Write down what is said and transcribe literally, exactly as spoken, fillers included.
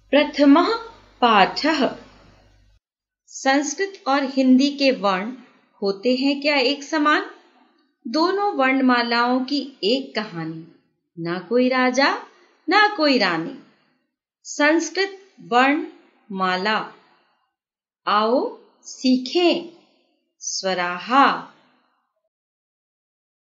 प्रथमः पाठः। संस्कृत और हिंदी के वर्ण होते हैं क्या एक समान? दोनों वर्णमालाओं की एक कहानी, ना कोई राजा ना कोई रानी। संस्कृत वर्णमाला आओ सीखें स्वराहा।